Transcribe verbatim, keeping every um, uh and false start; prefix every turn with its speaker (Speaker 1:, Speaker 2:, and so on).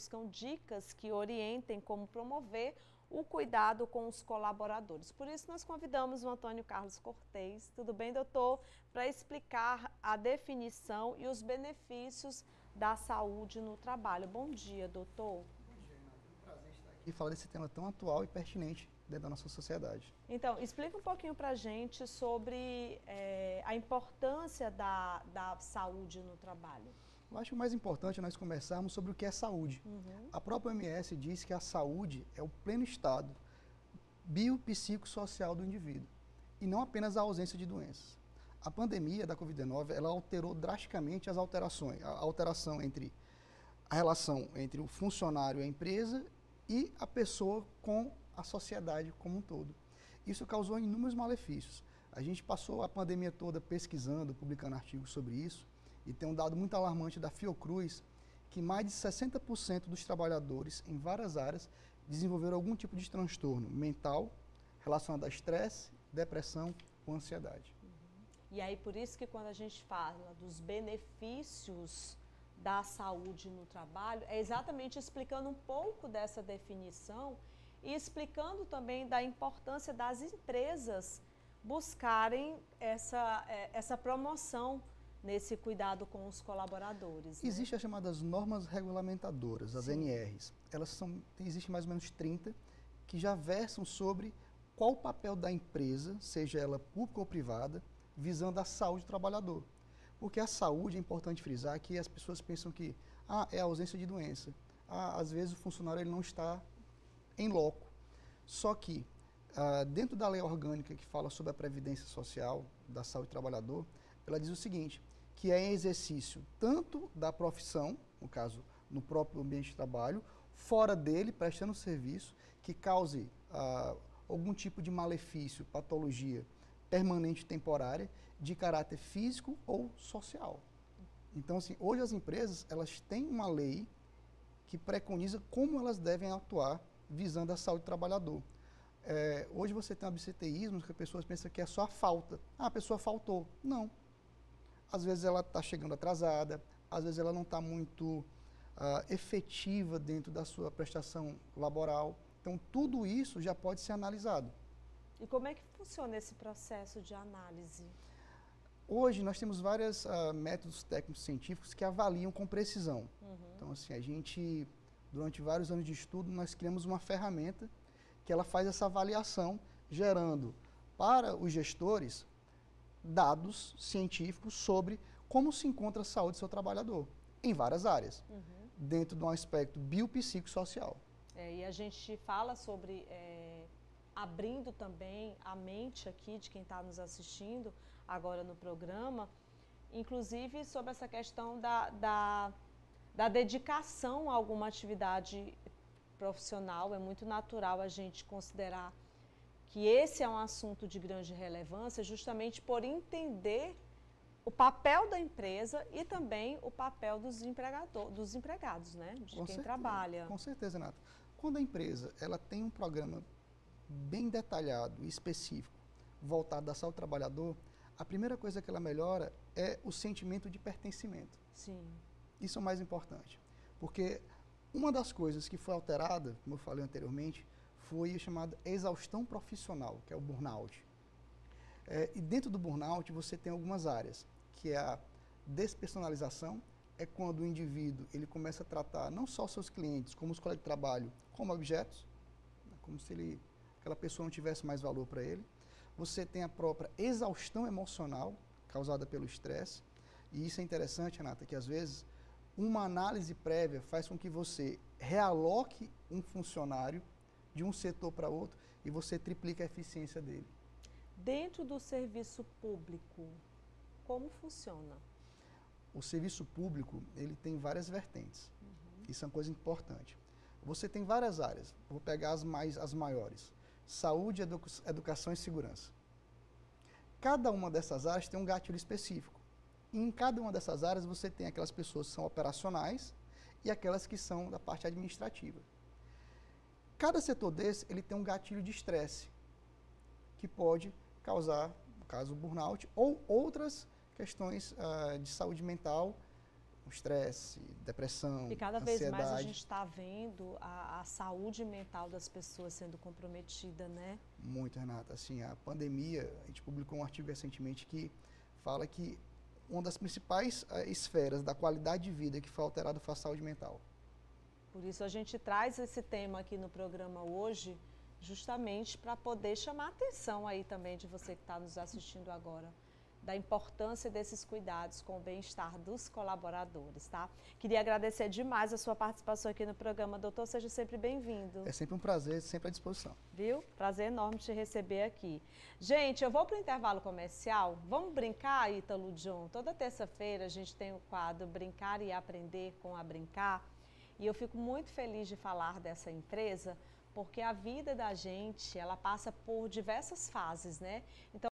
Speaker 1: buscam dicas que orientem como promover o cuidado com os colaboradores. Por isso, nós convidamos o Antônio Carlos Cortez, tudo bem, doutor, para explicar a definição e os benefícios da saúde no trabalho. Bom dia, doutor.
Speaker 2: Bom dia, Renato. É um prazer estar aqui e falar desse tema tão atual e pertinente dentro da nossa sociedade.
Speaker 1: Então, explica um pouquinho para a gente sobre é, a importância da, da saúde no trabalho.
Speaker 2: Eu acho que o mais importante é nós conversarmos sobre o que é saúde. Uhum. A própria O M S diz que a saúde é o pleno estado biopsicossocial do indivíduo e não apenas a ausência de doenças. A pandemia da covid dezenove, ela alterou drasticamente as alterações, a alteração entre a relação entre o funcionário e a empresa e a pessoa com a sociedade como um todo. Isso causou inúmeros malefícios. A gente passou a pandemia toda pesquisando, publicando artigos sobre isso, e tem um dado muito alarmante da Fiocruz, que mais de sessenta por cento dos trabalhadores em várias áreas desenvolveram algum tipo de transtorno mental relacionado a estresse, depressão ou ansiedade.
Speaker 1: Uhum. E aí, por isso que quando a gente fala dos benefícios da saúde no trabalho, é exatamente explicando um pouco dessa definição e explicando também da importância das empresas buscarem essa, essa promoção nesse cuidado com os colaboradores. Né?
Speaker 2: Existem as chamadas normas regulamentadoras, as
Speaker 1: Sim.
Speaker 2: N Rs. Elas são, existem mais ou menos trinta, que já versam sobre qual o papel da empresa, seja ela pública ou privada, visando a saúde do trabalhador. Porque a saúde, é importante frisar, que as pessoas pensam que ah, é a ausência de doença. Ah, às vezes o funcionário ele não está em loco. Só que, ah, dentro da lei orgânica que fala sobre a previdência social da saúde do trabalhador, ela diz o seguinte, que é exercício tanto da profissão, no caso, no próprio ambiente de trabalho, fora dele, prestando serviço, que cause ah, algum tipo de malefício, patologia permanente e temporária, de caráter físico ou social. Então, assim, hoje as empresas, elas têm uma lei que preconiza como elas devem atuar visando a saúde do trabalhador. É, hoje você tem um absenteísmo que as pessoas pensam que é só a falta. Ah, a pessoa faltou. Não. Às vezes ela está chegando atrasada, às vezes ela não está muito uh, efetiva dentro da sua prestação laboral. Então, tudo isso já pode ser analisado.
Speaker 1: E como é que funciona esse processo de análise?
Speaker 2: Hoje nós temos vários uh, métodos técnicos científicos que avaliam com precisão. Uhum. Então, assim, a gente, durante vários anos de estudo, nós criamos uma ferramenta que ela faz essa avaliação, gerando para os gestores dados científicos sobre como se encontra a saúde do seu trabalhador, em várias áreas, uhum. dentro de um aspecto biopsicossocial.
Speaker 1: É, e a gente fala sobre, é, abrindo também a mente aqui de quem está nos assistindo agora no programa, inclusive sobre essa questão da, da, da dedicação a alguma atividade profissional. É muito natural a gente considerar que esse é um assunto de grande relevância justamente por entender o papel da empresa e também o papel dos, empregador, dos empregados, né? De
Speaker 2: com
Speaker 1: quem
Speaker 2: certeza,
Speaker 1: trabalha.
Speaker 2: Com certeza, Renato. Quando a empresa ela tem um programa bem detalhado e específico voltado à saúde do trabalhador, a primeira coisa que ela melhora é o sentimento de pertencimento.
Speaker 1: Sim.
Speaker 2: Isso é o mais importante, porque uma das coisas que foi alterada, como eu falei anteriormente, foi a chamada exaustão profissional, que é o burnout. É, e dentro do burnout você tem algumas áreas, que é a despersonalização, é quando o indivíduo ele começa a tratar não só seus clientes, como os colegas de trabalho, como objetos, como se ele, aquela pessoa não tivesse mais valor para ele. Você tem a própria exaustão emocional, causada pelo estresse, e isso é interessante, Renata, que às vezes uma análise prévia faz com que você realoque um funcionário de um setor para outro e você triplica a eficiência dele.
Speaker 1: Dentro do serviço público, como funciona?
Speaker 2: O serviço público, ele tem várias vertentes. Uhum. Isso é uma coisa importante. Você tem várias áreas, vou pegar as, mais, as maiores. Saúde, edu educação e segurança. Cada uma dessas áreas tem um gatilho específico. E em cada uma dessas áreas você tem aquelas pessoas que são operacionais e aquelas que são da parte administrativa. Cada setor desse, ele tem um gatilho de estresse, que pode causar, no caso, burnout, ou outras questões uh, de saúde mental o estresse, depressão,
Speaker 1: E cada vez
Speaker 2: ansiedade.
Speaker 1: mais a gente está vendo a, a saúde mental das pessoas sendo comprometida, né?
Speaker 2: Muito, Renata. Assim, a pandemia, a gente publicou um artigo recentemente que fala que uma das principais uh, esferas da qualidade de vida que foi alterada foi a saúde mental.
Speaker 1: Por isso a gente traz esse tema aqui no programa hoje, justamente para poder chamar a atenção aí também de você que está nos assistindo agora, da importância desses cuidados com o bem-estar dos colaboradores, tá? Queria agradecer demais a sua participação aqui no programa, doutor, seja sempre bem-vindo.
Speaker 2: É sempre um prazer, sempre à disposição.
Speaker 1: Viu? Prazer enorme te receber aqui. Gente, eu vou para o intervalo comercial, vamos brincar, Ítalo John? Toda terça-feira a gente tem o quadro Brincar e Aprender com a Brincar, e eu fico muito feliz de falar dessa empresa, porque a vida da gente, ela passa por diversas fases, né? Então,